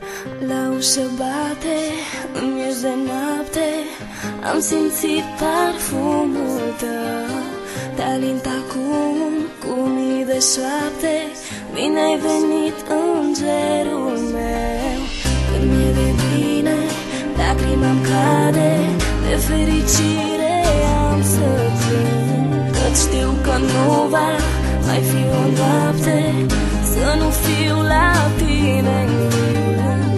La ușă bate, în miez de noapte, am simțit parfumul tău. Te alint acum cu mii de șoapte, bine ai venit îngerul meu. Când mi-e de bine, lacrima-mi cade, de fericire am să plâng, căci știu că nu va mai fi o noapte să nu fiu la tine în gând.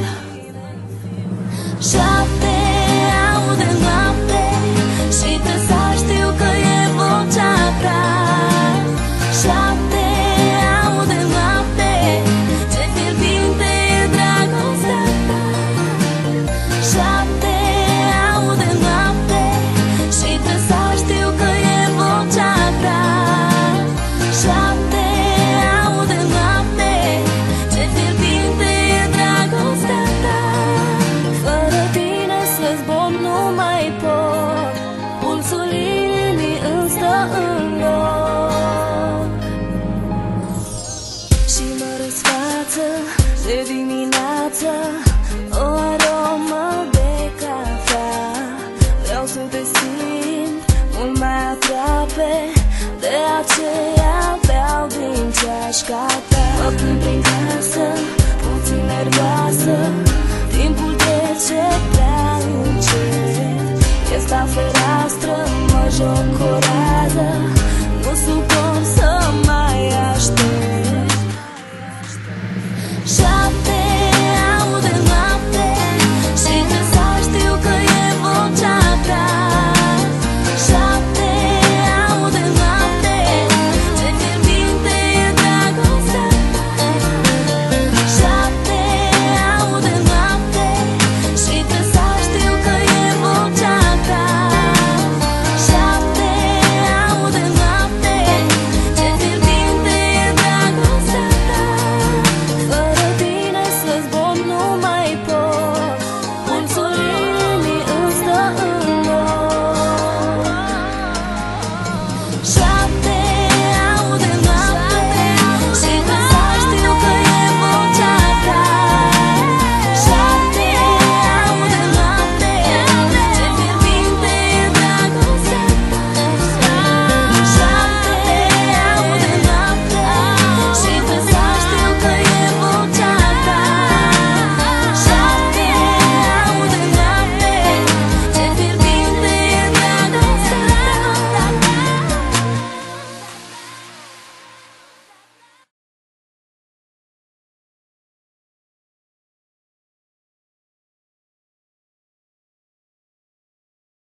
Șapte aude noapte și trebuie să știu că e vocea ta. Șapte aude noapte, ce fierbinte e dragostea ta. Șapte aude noapte și trebuie să știu că e vocea ta. Șapte aude noapte, ce fierbinte e dragostea ta. Fără tine să zbor nu mai pot, pulsul inimii îmi stă în loc și mă răsfață de din